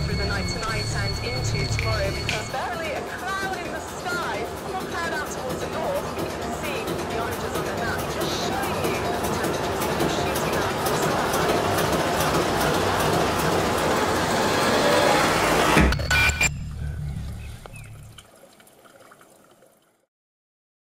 through the night tonight and into tomorrow because barely a cloud in the sky. One more cloud out towards the north. You can see